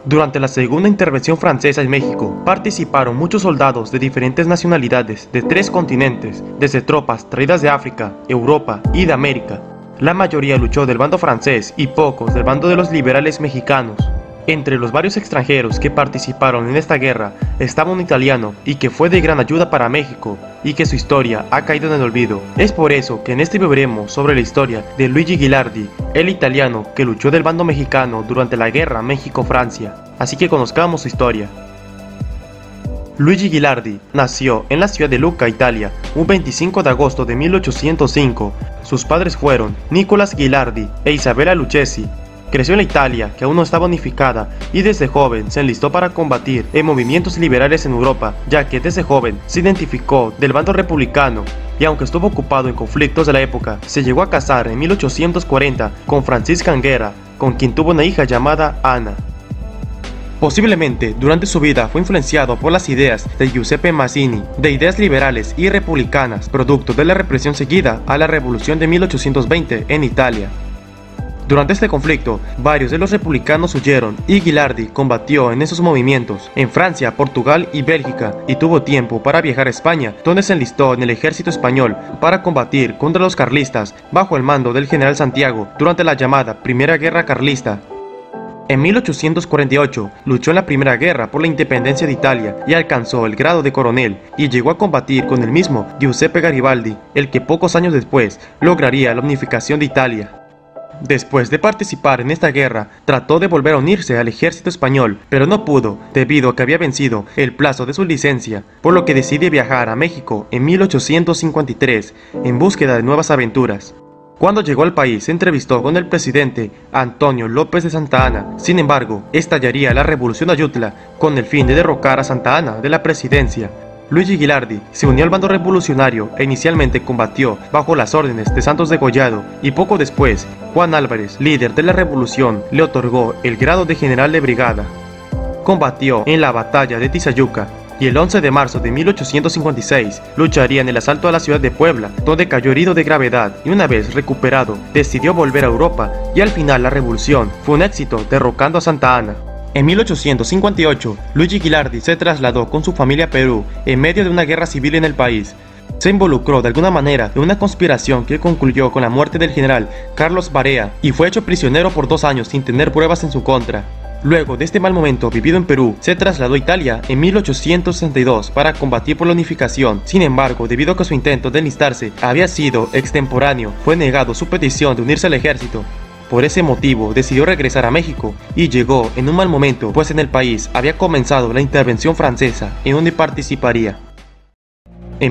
Durante la segunda intervención francesa en México, participaron muchos soldados de diferentes nacionalidades de 3 continentes, desde tropas traídas de África, Europa y de América. La mayoría luchó del bando francés y pocos del bando de los liberales mexicanos. Entre los varios extranjeros que participaron en esta guerra estaba un italiano y que fue de gran ayuda para México y que su historia ha caído en el olvido. Es por eso que en este video veremos sobre la historia de Luigi Ghilardi, el italiano que luchó del bando mexicano durante la guerra México-Francia. Así que conozcamos su historia. Luigi Ghilardi nació en la ciudad de Lucca, Italia, un 25 de agosto de 1805. Sus padres fueron Nicolas Ghilardi e Isabella Lucchesi. Creció en la Italia, que aún no estaba unificada, y desde joven se enlistó para combatir en movimientos liberales en Europa, ya que desde joven se identificó del bando republicano, y aunque estuvo ocupado en conflictos de la época, se llegó a casar en 1840 con Francisca Anghera, con quien tuvo una hija llamada Ana. Posiblemente, durante su vida fue influenciado por las ideas de Giuseppe Mazzini, de ideas liberales y republicanas, producto de la represión seguida a la Revolución de 1820 en Italia. Durante este conflicto, varios de los republicanos huyeron y Ghilardi combatió en esos movimientos en Francia, Portugal y Bélgica, y tuvo tiempo para viajar a España, donde se enlistó en el ejército español para combatir contra los carlistas bajo el mando del general Santiago durante la llamada Primera Guerra Carlista. En 1848 luchó en la Primera Guerra por la independencia de Italia y alcanzó el grado de coronel, y llegó a combatir con el mismo Giuseppe Garibaldi, el que pocos años después lograría la unificación de Italia. Después de participar en esta guerra, trató de volver a unirse al ejército español, pero no pudo debido a que había vencido el plazo de su licencia, por lo que decide viajar a México en 1853 en búsqueda de nuevas aventuras. Cuando llegó al país se entrevistó con el presidente Antonio López de Santa Anna. Sin embargo, estallaría la Revolución de Ayutla con el fin de derrocar a Santa Anna de la presidencia. Luigi Ghilardi se unió al bando revolucionario e inicialmente combatió bajo las órdenes de Santos Degollado, y poco después, Juan Álvarez, líder de la revolución, le otorgó el grado de general de brigada. Combatió en la batalla de Tizayuca, y el 11 de marzo de 1856 lucharía en el asalto a la ciudad de Puebla, donde cayó herido de gravedad, y una vez recuperado, decidió volver a Europa, y al final la revolución fue un éxito, derrocando a Santa Anna. En 1858, Luigi Ghilardi se trasladó con su familia a Perú en medio de una guerra civil en el país. Se involucró de alguna manera en una conspiración que concluyó con la muerte del general Carlos Barea y fue hecho prisionero por 2 años sin tener pruebas en su contra. Luego de este mal momento vivido en Perú, se trasladó a Italia en 1862 para combatir por la unificación. Sin embargo, debido a que su intento de enlistarse había sido extemporáneo, fue negado su petición de unirse al ejército. Por ese motivo decidió regresar a México y llegó en un mal momento, pues en el país había comenzado la intervención francesa en donde participaría. En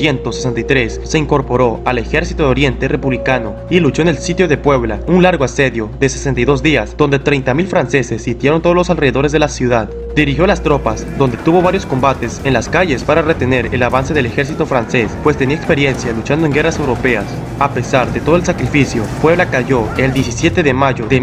1863 se incorporó al Ejército de Oriente Republicano y luchó en el sitio de Puebla, un largo asedio de 62 días donde 30.000 franceses sitiaron todos los alrededores de la ciudad. Dirigió las tropas, donde tuvo varios combates en las calles para retener el avance del ejército francés, pues tenía experiencia luchando en guerras europeas. A pesar de todo el sacrificio, Puebla cayó el 17 de mayo de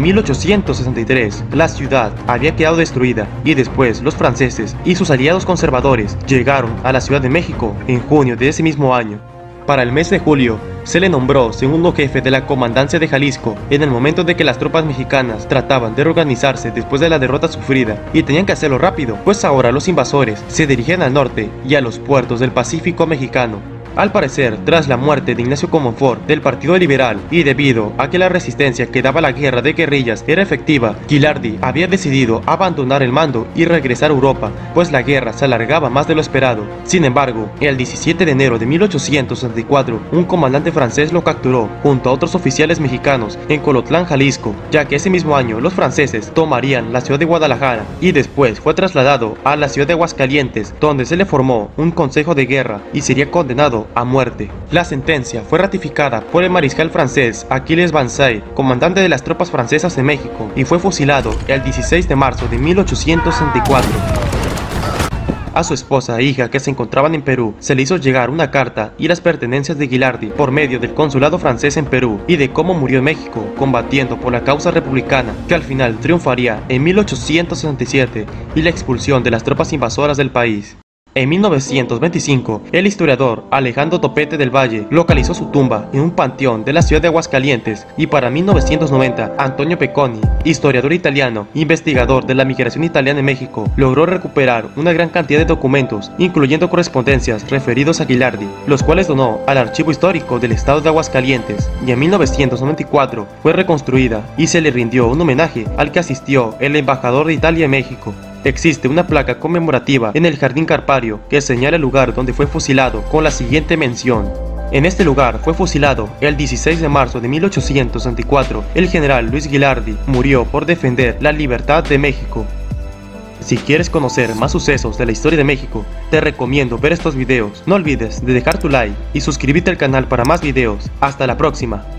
1863. La ciudad había quedado destruida y después los franceses y sus aliados conservadores llegaron a la Ciudad de México en junio de ese mismo año. Para el mes de julio, se le nombró segundo jefe de la comandancia de Jalisco en el momento de que las tropas mexicanas trataban de reorganizarse después de la derrota sufrida, y tenían que hacerlo rápido, pues ahora los invasores se dirigían al norte y a los puertos del Pacífico mexicano. Al parecer, tras la muerte de Ignacio Comonfort del Partido Liberal y debido a que la resistencia que daba la guerra de guerrillas era efectiva, Ghilardi había decidido abandonar el mando y regresar a Europa, pues la guerra se alargaba más de lo esperado. Sin embargo, el 17 de enero de 1864, un comandante francés lo capturó junto a otros oficiales mexicanos en Colotlán, Jalisco, ya que ese mismo año los franceses tomarían la ciudad de Guadalajara y después fue trasladado a la ciudad de Aguascalientes, donde se le formó un consejo de guerra y sería condenado a muerte. La sentencia fue ratificada por el mariscal francés Achilles Vanzay, comandante de las tropas francesas en México, y fue fusilado el 16 de marzo de 1864. A su esposa e hija, que se encontraban en Perú, se le hizo llegar una carta y las pertenencias de Ghilardi por medio del consulado francés en Perú, y de cómo murió en México combatiendo por la causa republicana, que al final triunfaría en 1867 y la expulsión de las tropas invasoras del país. En 1925, el historiador Alejandro Topete del Valle localizó su tumba en un panteón de la ciudad de Aguascalientes, y para 1990, Antonio Pecconi, historiador italiano, investigador de la migración italiana en México, logró recuperar una gran cantidad de documentos, incluyendo correspondencias referidos a Ghilardi, los cuales donó al Archivo Histórico del Estado de Aguascalientes, y en 1994 fue reconstruida y se le rindió un homenaje al que asistió el embajador de Italia en México. Existe una placa conmemorativa en el Jardín Carpario que señala el lugar donde fue fusilado con la siguiente mención: en este lugar fue fusilado el 16 de marzo de 1864 el general Luis Ghilardi. Murió por defender la libertad de México. Si quieres conocer más sucesos de la historia de México, te recomiendo ver estos videos. No olvides de dejar tu like y suscribirte al canal para más videos. Hasta la próxima.